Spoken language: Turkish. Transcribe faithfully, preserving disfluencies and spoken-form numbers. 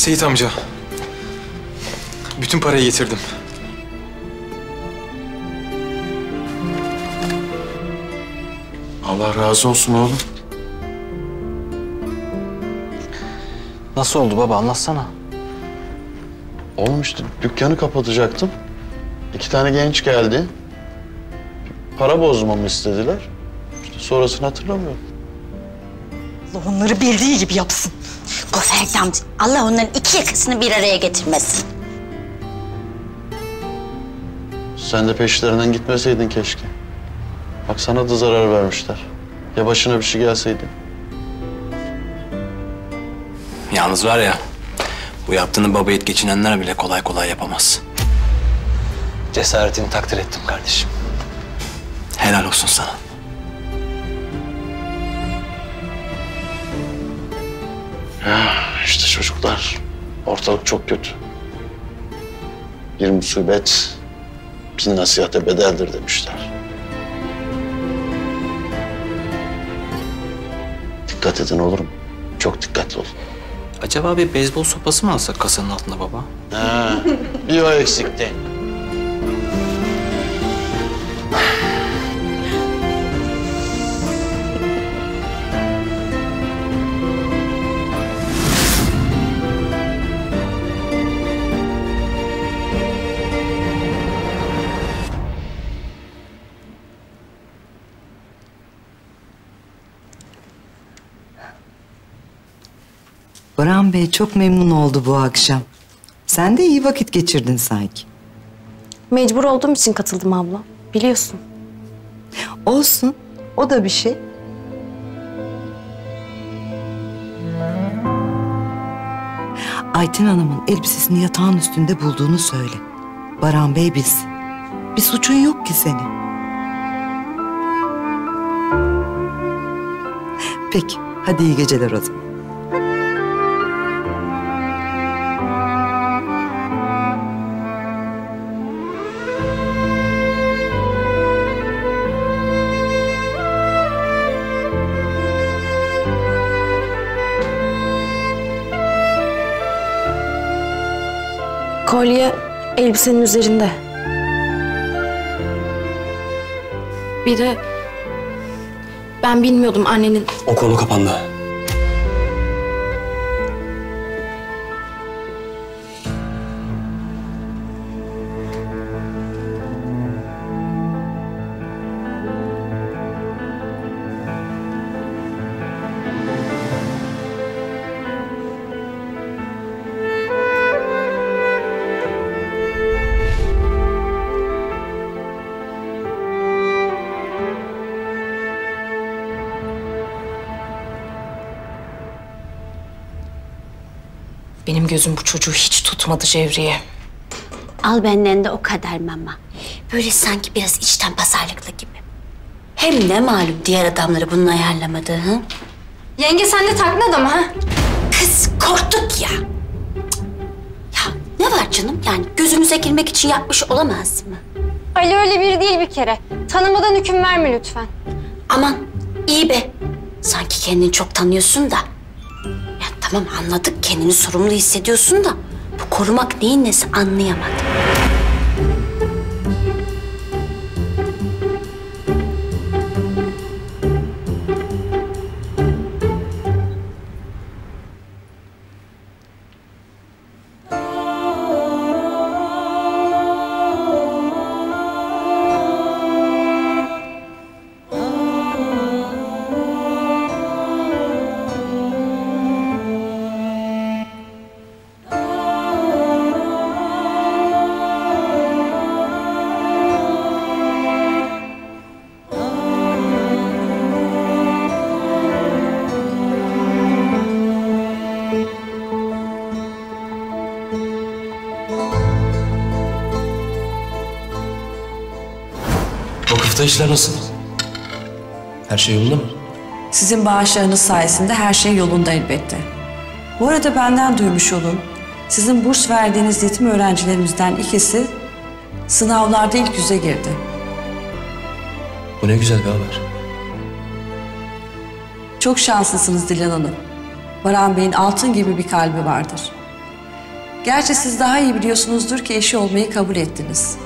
Seyit amca. Bütün parayı getirdim. Allah razı olsun oğlum. Nasıl oldu baba, anlatsana. Oğlum işte dükkanı kapatacaktım. İki tane genç geldi. Para bozmamı istediler. İşte sonrasını hatırlamıyorum. Allah onları bildiği gibi yapsın. Bu Ferdi amca, Allah onların iki yakasını bir araya getirmesin. Sen de peşlerinden gitmeseydin keşke. Bak sana da zarar vermişler. Ya başına bir şey gelseydi. Yalnız var ya, bu yaptığını baba yiğit geçinenler bile kolay kolay yapamaz. Cesaretini takdir ettim kardeşim. Helal olsun sana. Ya işte çocuklar, ortalık çok kötü. Bir musibet bin nasihate bedeldir demişler. Dikkat edin olur mu? Çok dikkatli olun. Acaba bir beyzbol sopası mı alsak kasanın altında baba? Ha, bir o eksikti. Baran Bey çok memnun oldu bu akşam. Sen de iyi vakit geçirdin sanki. Mecbur olduğum için katıldım abla. Biliyorsun. Olsun, o da bir şey. Ayten Hanım'ın elbisesini yatağın üstünde bulduğunu söyle. Baran Bey bilsin. Bir suçun yok ki senin. Peki, hadi iyi geceler o zaman. Kolye elbisenin üzerinde. Bir de ben bilmiyordum annenin... O konu kapandı. Benim gözüm bu çocuğu hiç tutmadı Cevriye. Al benden de o kadar mama. Böyle sanki biraz içten pazarlıklı gibi. Hem ne malum diğer adamları bunun ayarlamadığı. Hı? Yenge sen de takma adamı ha? Kız korktuk ya. Ya ne var canım? Yani gözümüze girmek için yapmış olamaz mı? Ali öyle biri değil bir kere. Tanımadan hüküm verme lütfen. Aman iyi be. Sanki kendini çok tanıyorsun da. Ya tamam anladık kendini sorumlu hissediyorsun da bu korumak neyin nesi anlayamadım. Vakıfta işler nasıl? Her şey yolunda mı? Sizin bağışlarınız sayesinde her şey yolunda elbette. Bu arada benden duymuş olun. Sizin burs verdiğiniz yetim öğrencilerimizden ikisi sınavlarda ilk yüze girdi. Bu ne güzel bir haber. Çok şanslısınız Dilan Hanım. Baran Bey'in altın gibi bir kalbi vardır. Gerçi siz daha iyi biliyorsunuzdur ki eşi olmayı kabul ettiniz.